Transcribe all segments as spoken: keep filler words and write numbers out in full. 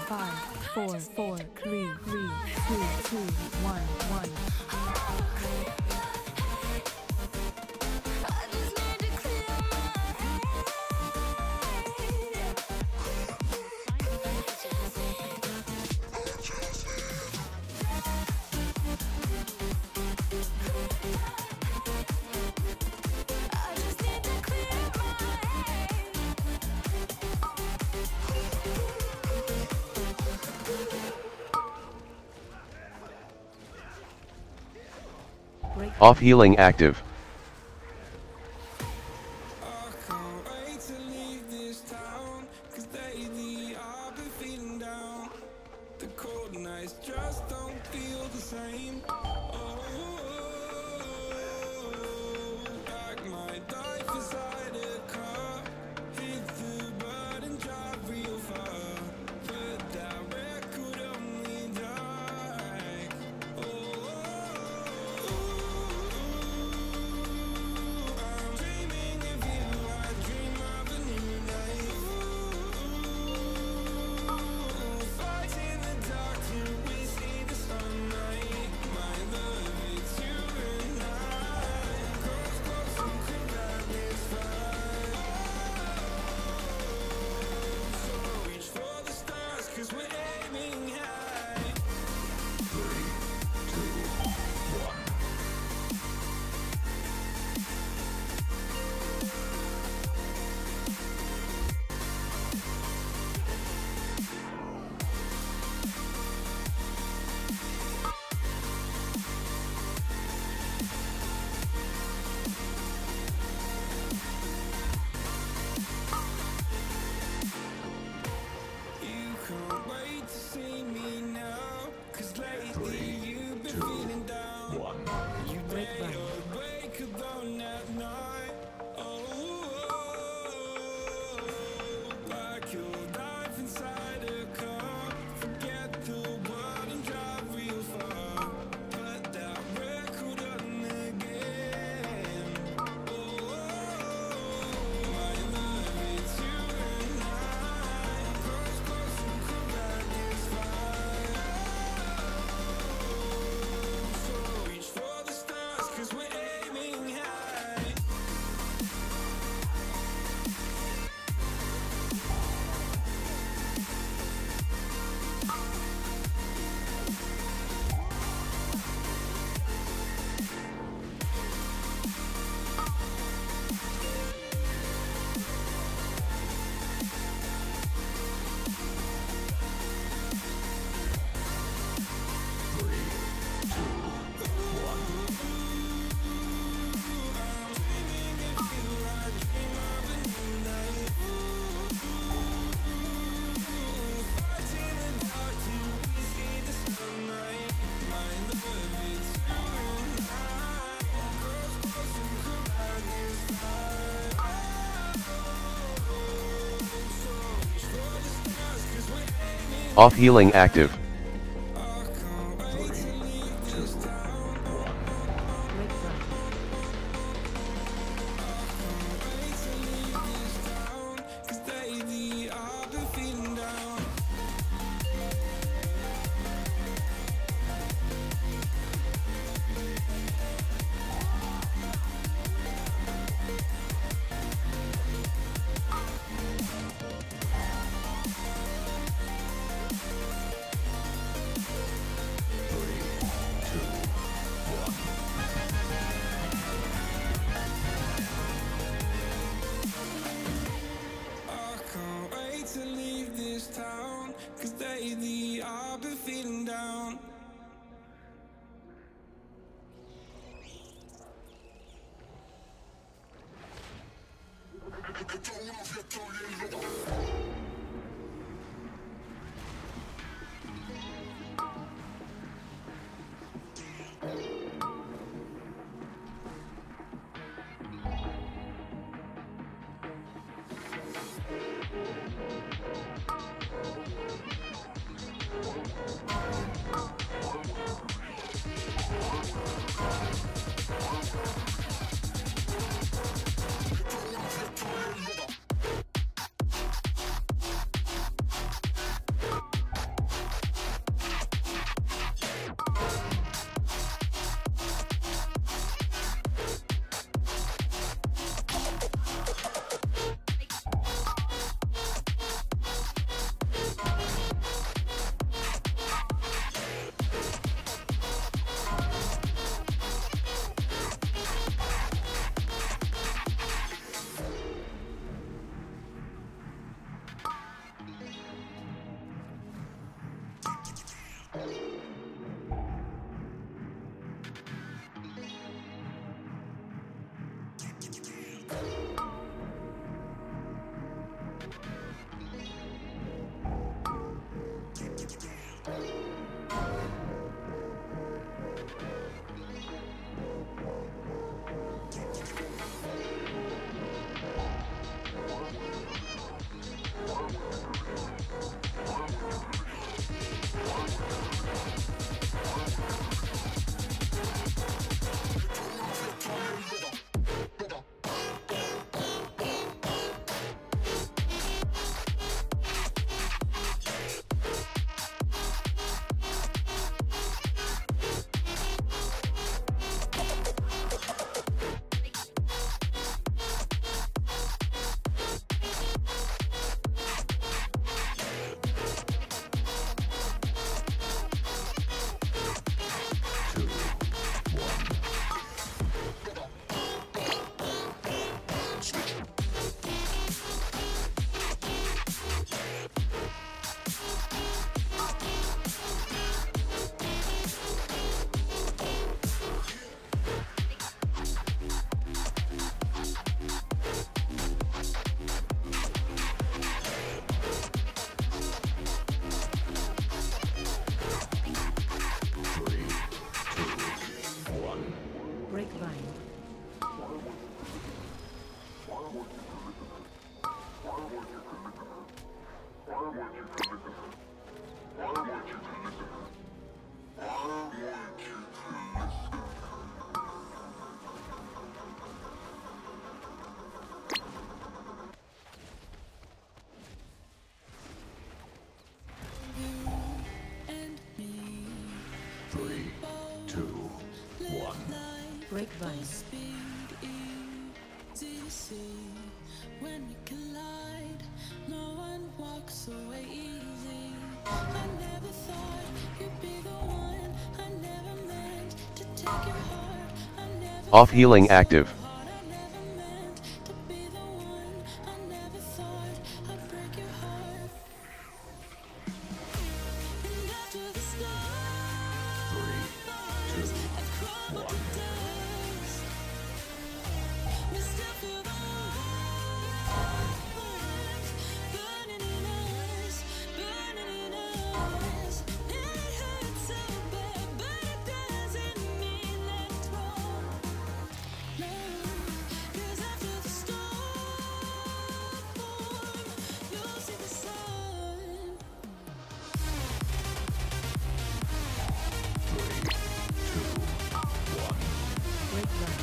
five, four, four, three, three, two, two, one, one. Off healing active. Off healing active. Three, two, one. Grapevine. When we collide, no one walks away easy. I never thought you'd be the one. I never meant to take your heart. I never Off healing active. thought I never meant to be the one. I never thought I'd break your heart. And after the stars, Three, two, I crawl up the dust. We still feel the burning in us, burning in us. And it hurts so bad, but it doesn't mean that it's wrong. No, 'cause after the storm, you'll see the sun. three, two, one. Grapevine.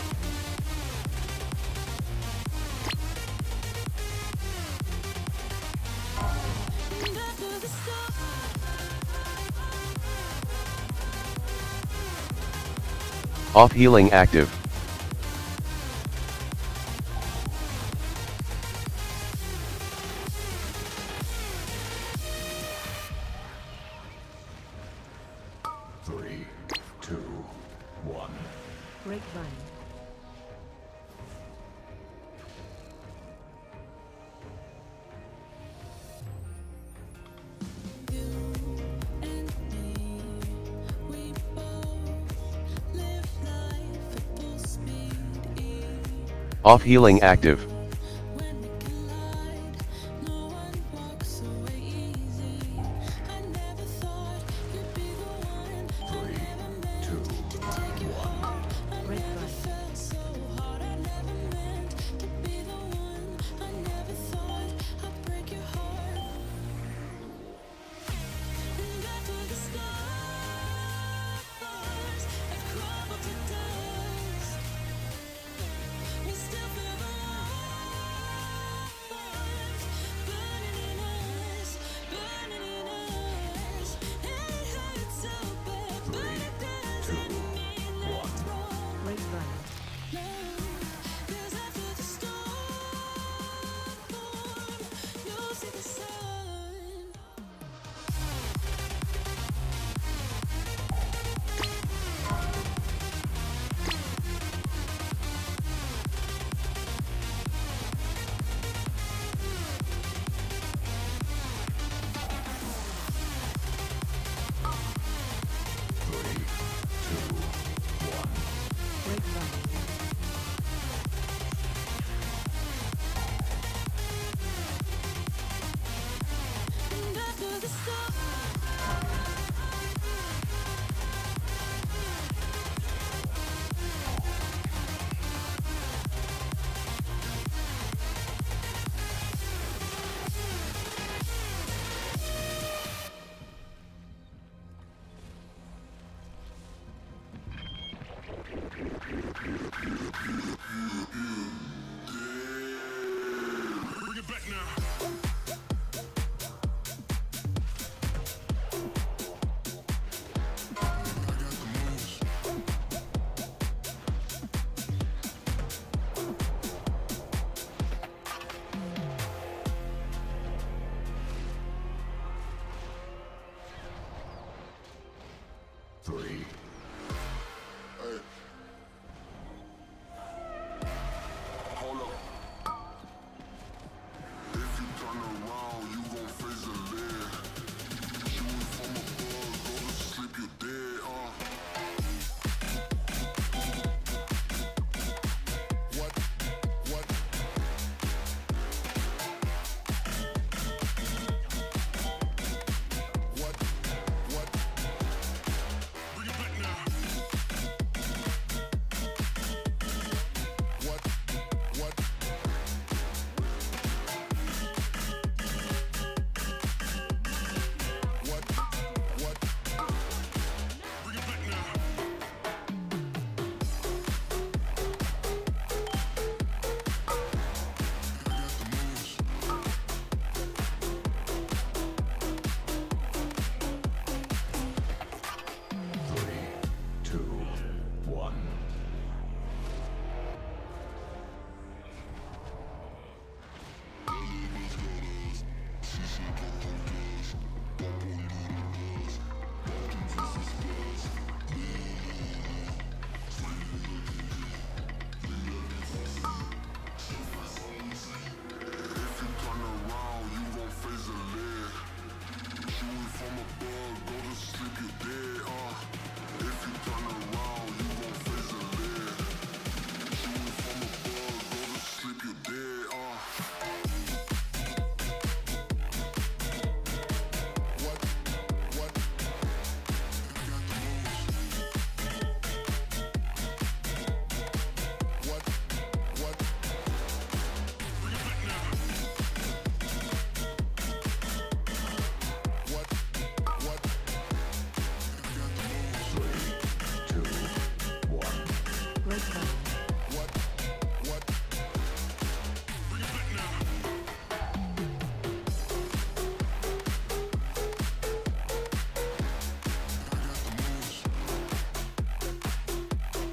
And after the storm, Off healing active. Three, two, one. Grapevine. and me, we both live life at full speed. Off healing active. When we collide, no one walks away easy. I never thought you'd be the one. I Three, never meant two, to take your heart. I never Grapevine. felt so hard. I never meant to be the one. I never thought I'd break your heart. And after the stars, I crumble to dust. We still feel the flames burning in us, burning in us. And it hurts so bad, but it doesn't mean that it's wrong. Grapevine. No, 'cause after the storm, you'll see the sun. Three, two, one. Grapevine. And after the storm, Bring it back now. I got the moves. Three, Hey. Hold up. If you turn around, you gon' face a lead. Shooting from above, go to sleep, you dead, uh. What? What? What? What? Bring it back now.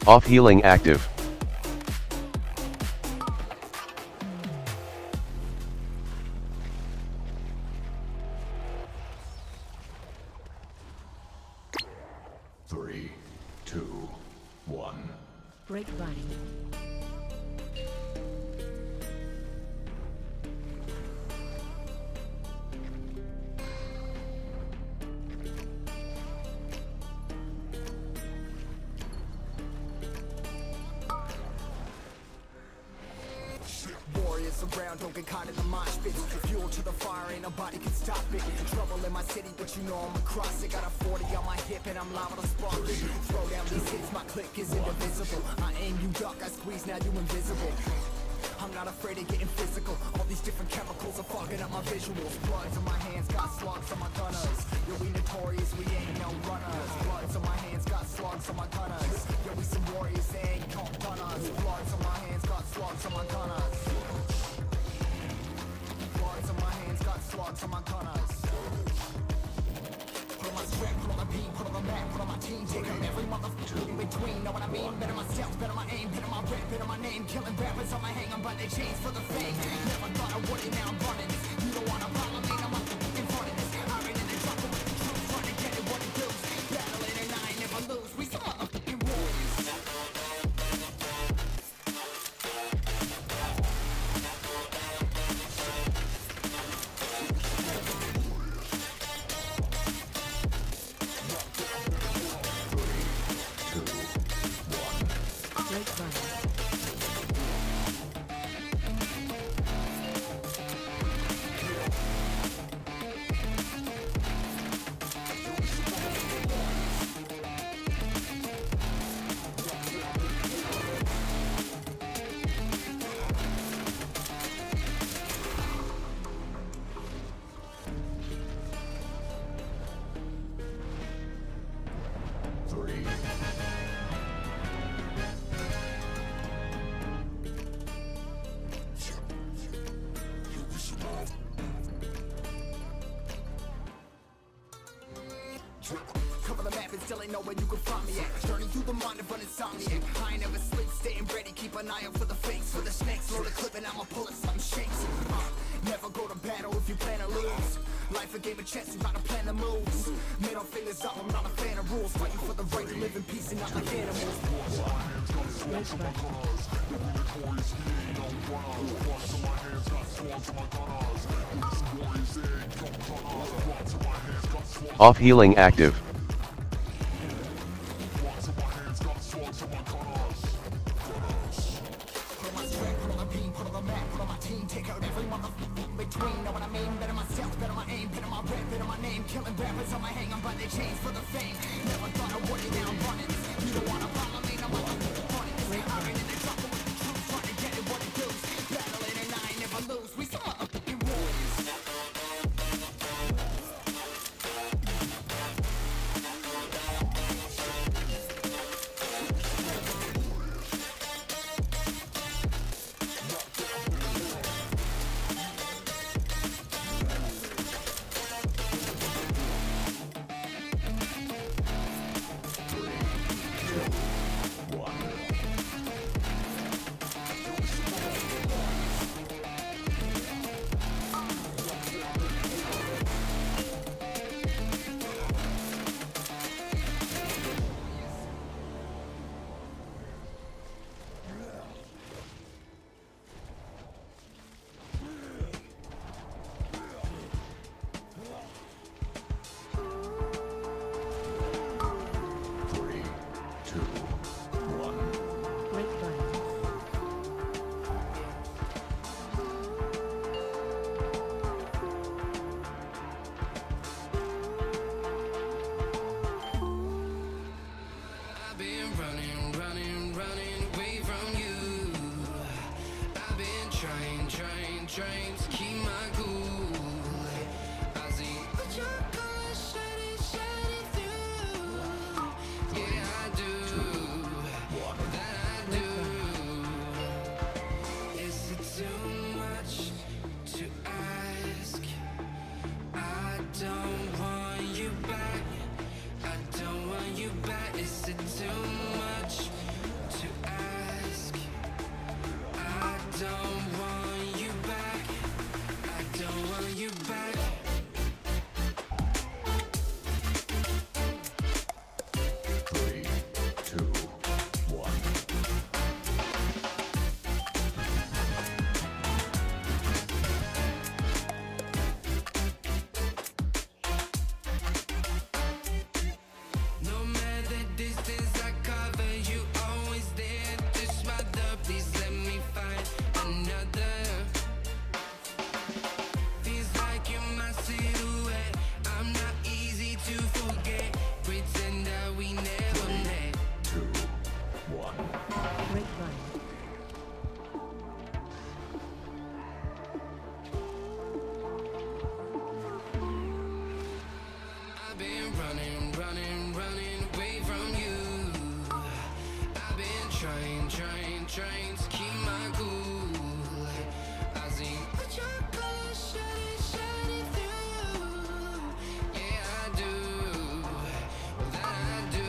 Off healing active. Three, two, one. Break running. Warriors around, don't get caught in the mosh pit. Fuel to the fire, ain't nobody can stop it. Trouble in my city, but you know I'm across it. Got a forty on my hip and I'm liable to spark it. Throw down these hits, my click is indivisible. I aim, you duck, I squeeze, now you invisible. I'm not afraid of getting physical. All these different chemicals are fogging up my visuals. Bloods on my hands, got slugs on my gunners. Yo, we notorious, we ain't no runners. Bloods on my hands, got slugs on my gunners. Yo, we some warriors, they ain't gon' done us. Bloods on my hands, got slugs on my gunners. Bloods on my hands, got slugs on my gunners. Put on my strap, put on my beat, put on the map, put on my team. Take out every motherfucker in between. Know what I mean? Better myself, better my aim, better my rap, better my name. Killing rappers on my hang, I'm by their chains for the fame. Never thought I would it, now I'm running this. You don't wanna follow me, I'm up in front of this. I ran in the trouble with the truth, trying to get it what it does. Battling and I ain't never lose. We some motherfucking warriors. Break running. Three. Cover the map and still ain't know where you can find me at. Journey through the mind of an insomniac. I ain't never sleep, staying ready, keep an eye out for the fakes. For the snakes, load a clip and I'ma pull it, something shakes. Uh, never go to battle if you plan to lose. Life a game of chess, you gotta plan the moves. Middle fingers up, I'm not a fan of rules. Fighting for the right to live in peace and not like animals. Break running. Off healing active. Put on my strap, put on my beam, put on the map, put on my team. Take out every motherfucker in between. Know what I mean? Better myself, better my aim, better my rap, better my name. Killing rappers on my hang, I'm by their chains for the fame. Never thought I would it, now I'm running this. You don't wanna follow me, I'm motherfucking running this. I ran in the trouble with the truth, trying to get it what it does. Battling and I ain't never lose. We some motherfucking warriors. trying to keep my cool. I see what your colors shining, shining through. Yeah, I do. That I do. Is it too much to ask? I don't want you back. I don't want you back. Is it too much? don't want you back. I don't want you back. Three, two, one. No matter distance I cover, you always there to smother. Please let me find another. Feels like you're my silhouette. I'm not easy to forget. Pretend that we never met. Two, one. Grapevine. I've been running, running, running away from you. I've been trying, trying, trying to keep my cool. I see what your colors shining, shining through. Yeah, I do. That I do.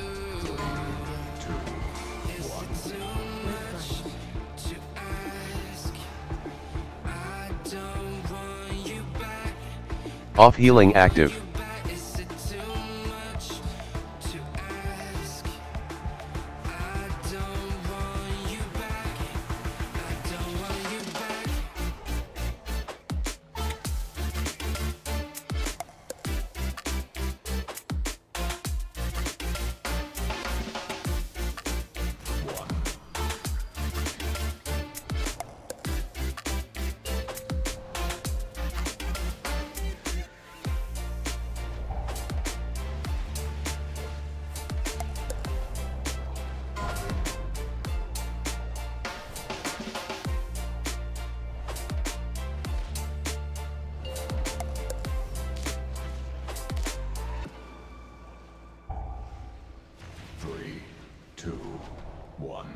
Is it too much to ask? I don't want you back. Off healing active. You back. Is it too much to ask? I don't want you back. I don't want you back. Three, two, one.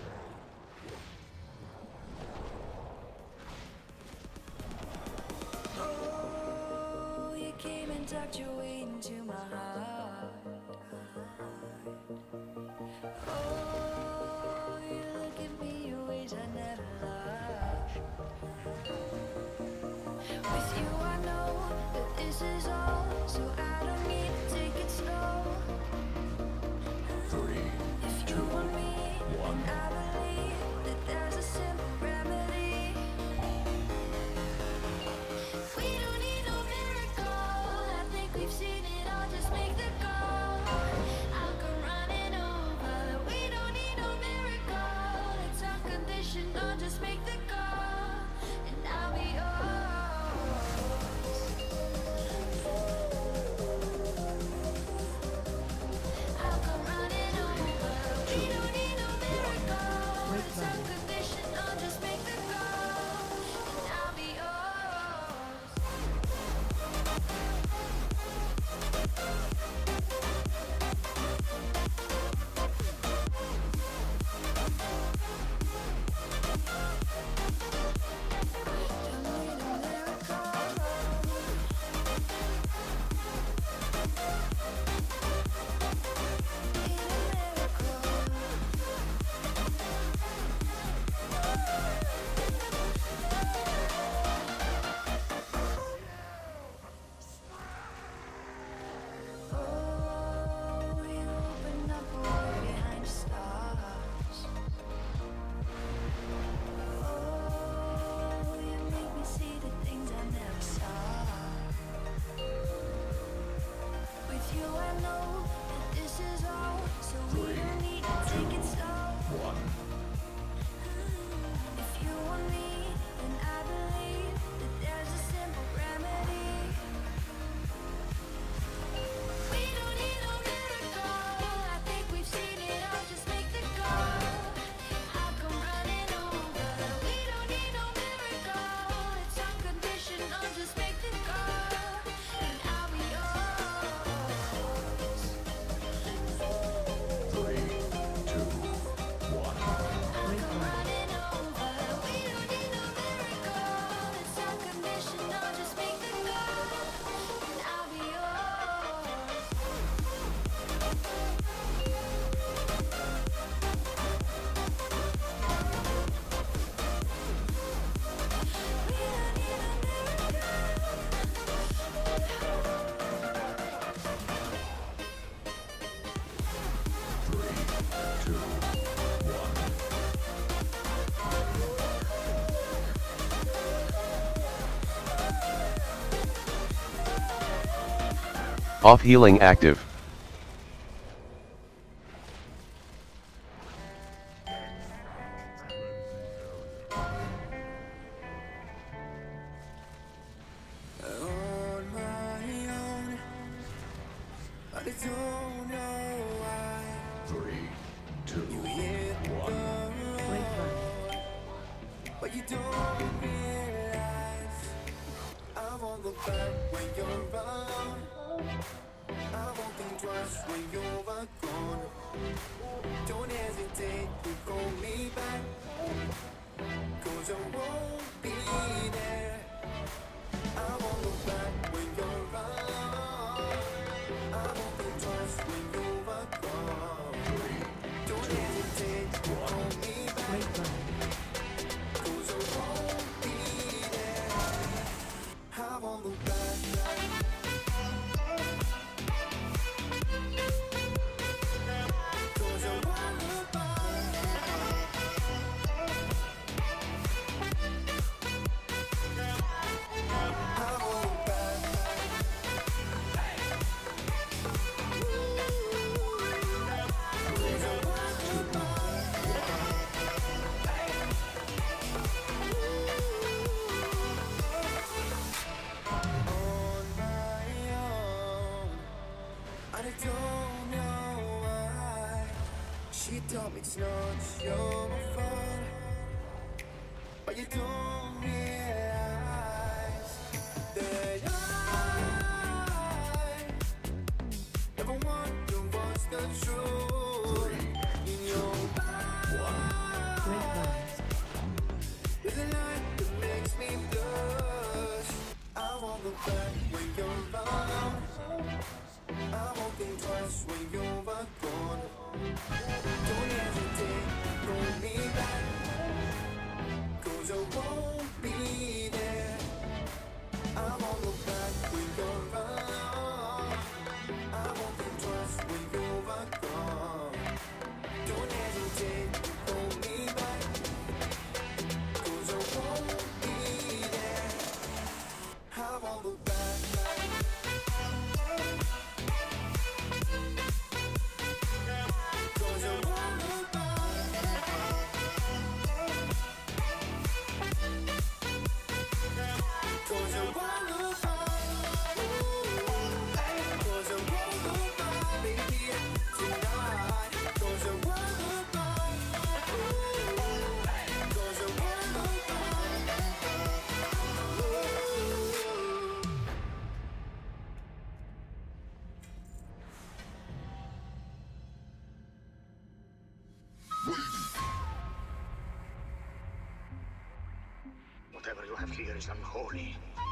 Oh, you came and tucked your way into my heart. Oh, you look at me in ways I never loved. With you I know that this is all, so I don't need to take it slow. Three, If you two, want me, one. I believe that there's a simple remedy. We don't need no miracle. I think we've seen it all. Just make the call. I'll come running over. We don't need no miracle. It's unconditional. Just make the call, and I'll be yours. Off healing active. On my own, I don't know why Three, two, you hit one. the road, but you don't realize I won't look back when you're around. I won't think twice when you're gone. Don't hesitate to call me back, 'cause I won't be there. I won't look back when you're around. I won't think twice when you're gone. Don't hesitate to call me back, 'cause I won't be there. I won't look back. I don't know why she told me it's not your fault, but you don't realize that I never wonder what's the truth in your eyes. There's a light that makes me blush. I won't look back when you're around. I won't think twice when you're gone. Don't hesitate, call me back, 'cause I won't be there. I won't look back when you're around. I won't think twice when you're gone. Don't hesitate, call me back, 'cause I won't be there. I won't look back. Whatever you have here is unholy.